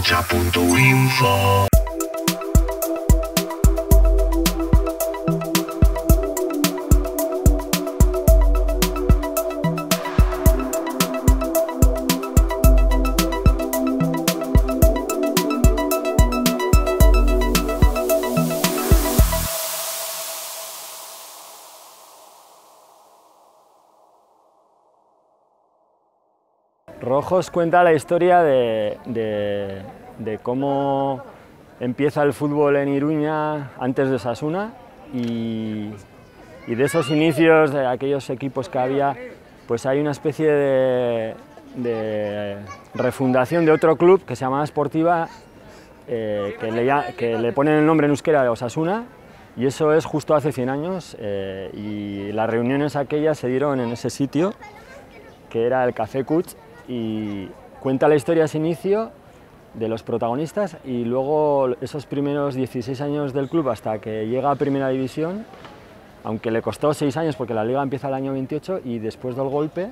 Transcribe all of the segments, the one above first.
Rocha.info. Rojos cuenta la historia de cómo empieza el fútbol en Iruña antes de Osasuna y de esos inicios de aquellos equipos que había, pues hay una especie de refundación de otro club que se llamaba Sportiva, que le ponen el nombre en euskera de Osasuna, y eso es justo hace 100 años, y las reuniones aquellas se dieron en ese sitio, que era el Café Cuts, y cuenta la historia de ese inicio de los protagonistas y luego esos primeros 16 años del club hasta que llega a Primera División, aunque le costó 6 años porque la liga empieza el año 28 y después del golpe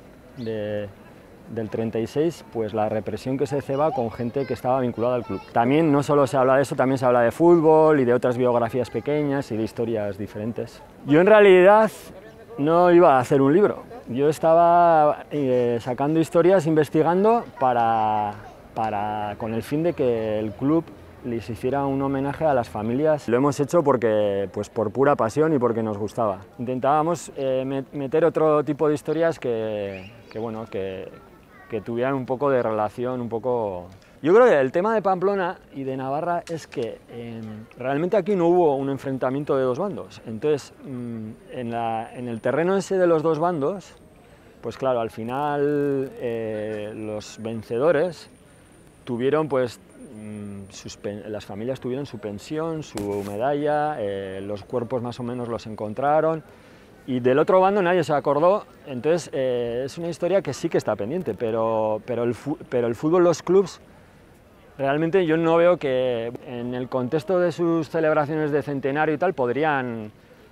del 36, pues la represión que se ceba con gente que estaba vinculada al club. También no solo se habla de eso, también se habla de fútbol y de otras biografías pequeñas y de historias diferentes. Yo en realidad no iba a hacer un libro. Yo estaba sacando historias, investigando con el fin de que el club les hiciera un homenaje a las familias. Lo hemos hecho porque, pues, por pura pasión y porque nos gustaba. Intentábamos meter otro tipo de historias que tuvieran un poco de relación, un poco... Yo creo que el tema de Pamplona y de Navarra es que realmente aquí no hubo un enfrentamiento de dos bandos. Entonces, en el terreno ese de los dos bandos, pues claro, al final los vencedores tuvieron, pues, las familias tuvieron su pensión, su medalla, los cuerpos más o menos los encontraron, y del otro bando nadie se acordó. Entonces es una historia que sí que está pendiente, pero el fútbol, los clubs, realmente yo no veo que en el contexto de sus celebraciones de centenario y tal pueden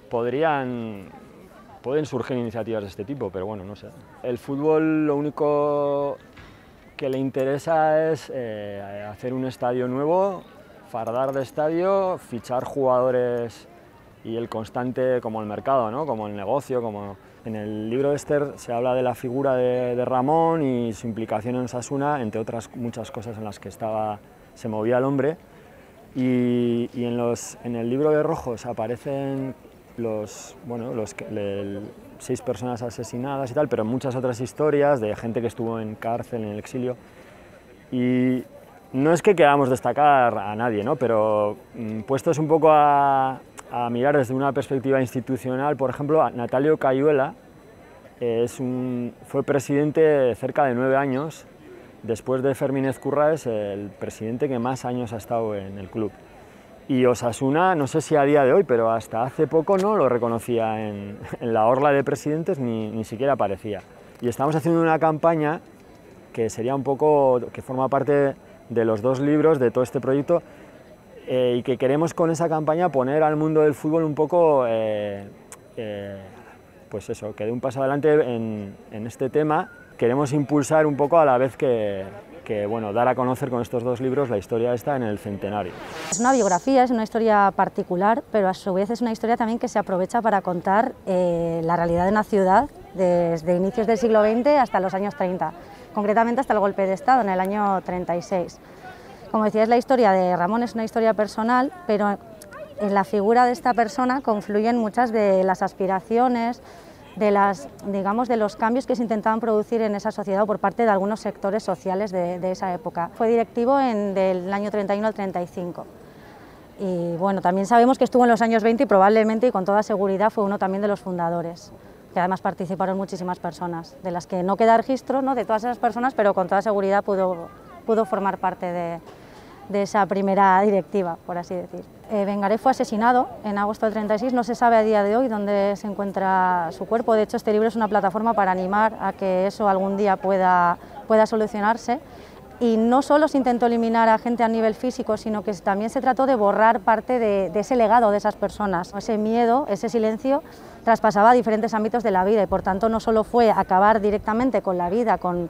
surgir iniciativas de este tipo, pero bueno, no sé. El fútbol lo único que le interesa es hacer un estadio nuevo, fardar de estadio, fichar jugadores y el constante, como el mercado, ¿no? Como el negocio, como... En el libro de Esther se habla de la figura de Ramón y su implicación en Osasuna, entre otras muchas cosas en las que se movía el hombre. Y en el libro de Rojos aparecen 6 personas asesinadas y tal, pero muchas otras historias de gente que estuvo en cárcel, en el exilio. Y no es que queramos destacar a nadie, ¿no? Pero puestos un poco a mirar desde una perspectiva institucional, por ejemplo, Natalio Cayuela fue presidente cerca de 9 años, después de Fermín Ezcurra es el presidente que más años ha estado en el club. Y Osasuna, no sé si a día de hoy, pero hasta hace poco no lo reconocía en la orla de presidentes, ni siquiera aparecía. Y estamos haciendo una campaña que sería un poco, que forma parte de los 2 libros de todo este proyecto, y que queremos con esa campaña poner al mundo del fútbol un poco, pues eso, que dé un paso adelante en este tema. Queremos impulsar un poco a la vez que bueno, dar a conocer con estos 2 libros la historia esta en el centenario. Es una biografía, es una historia particular, pero a su vez es una historia también que se aprovecha para contar la realidad de una ciudad desde inicios del siglo XX hasta los años 30, concretamente hasta el golpe de Estado en el año 36. Como decía, es la historia de Ramón, es una historia personal, pero en la figura de esta persona confluyen muchas de las aspiraciones, de los cambios que se intentaban producir en esa sociedad por parte de algunos sectores sociales de esa época. Fue directivo del año 31 al 35. Y bueno, también sabemos que estuvo en los años 20 y probablemente y con toda seguridad fue uno también de los fundadores, que además participaron muchísimas personas, de las que no queda registro, ¿no?, de todas esas personas, pero con toda seguridad pudo formar parte de esa primera directiva, por así decir. Vengaré fue asesinado en agosto del 36, no se sabe a día de hoy dónde se encuentra su cuerpo. De hecho, este libro es una plataforma para animar a que eso algún día pueda solucionarse. Y no solo se intentó eliminar a gente a nivel físico, sino que también se trató de borrar parte de ese legado de esas personas. Ese miedo, ese silencio, traspasaba diferentes ámbitos de la vida y por tanto no solo fue acabar directamente con la vida, con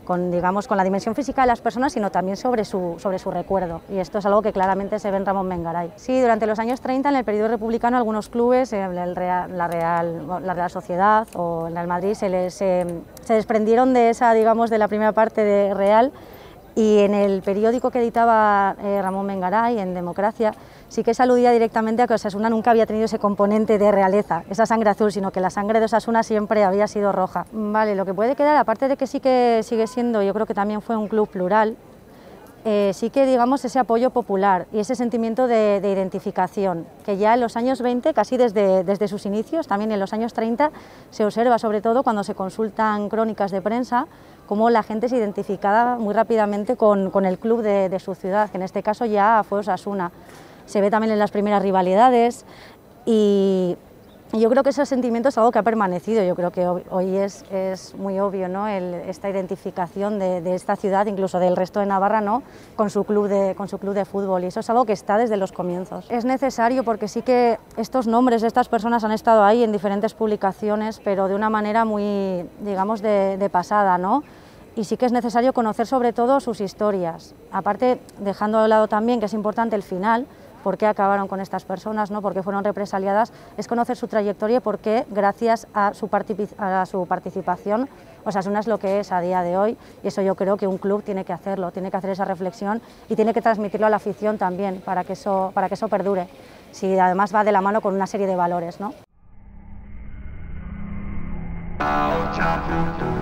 digamos, con la dimensión física de las personas, sino también sobre su recuerdo. Y esto es algo que claramente se ve en Ramón Mengaray. Sí, durante los años 30, en el periodo republicano, algunos clubes, la Real Sociedad o el Real Madrid, se desprendieron de esa, digamos, de la primera parte de Real, y en el periódico que editaba Ramón Mengaray, en Democracia, sí que se aludía directamente a que Osasuna nunca había tenido ese componente de realeza, esa sangre azul, sino que la sangre de Osasuna siempre había sido roja. Vale, lo que puede quedar, aparte de que sí que sigue siendo, yo creo que también fue un club plural, sí que, digamos, ese apoyo popular y ese sentimiento de identificación, que ya en los años 20, casi desde sus inicios, también en los años 30, se observa, sobre todo cuando se consultan crónicas de prensa, cómo la gente se identificaba muy rápidamente con el club de su ciudad, que en este caso ya fue Osasuna. Se ve también en las primeras rivalidades y yo creo que ese sentimiento es algo que ha permanecido. Yo creo que hoy es muy obvio, ¿no? Esta identificación de esta ciudad, incluso del resto de Navarra, ¿no? con su club de fútbol, y eso es algo que está desde los comienzos. Es necesario porque sí que estos nombres de estas personas han estado ahí en diferentes publicaciones, pero de una manera muy, digamos, de pasada, ¿no? Y sí que es necesario conocer sobre todo sus historias, aparte dejando de lado también que es importante el final, por qué acabaron con estas personas, ¿no? Por qué fueron represaliadas, es conocer su trayectoria y por qué, gracias a su participación, Osasuna es lo que es a día de hoy, y eso yo creo que un club tiene que hacerlo, tiene que hacer esa reflexión y tiene que transmitirlo a la afición también, para que eso perdure, si además va de la mano con una serie de valores, ¿no?